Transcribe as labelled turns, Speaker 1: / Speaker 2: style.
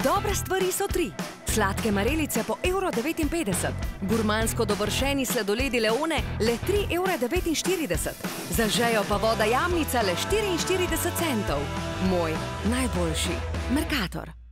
Speaker 1: Dobre stvari so 3. Sladke marelice po €1,59. Gurmansko dovršeni sladoledi Leone le €3,49. Za žejo pa voda Jamnica le 44 centov. Moj najboljši Mercator.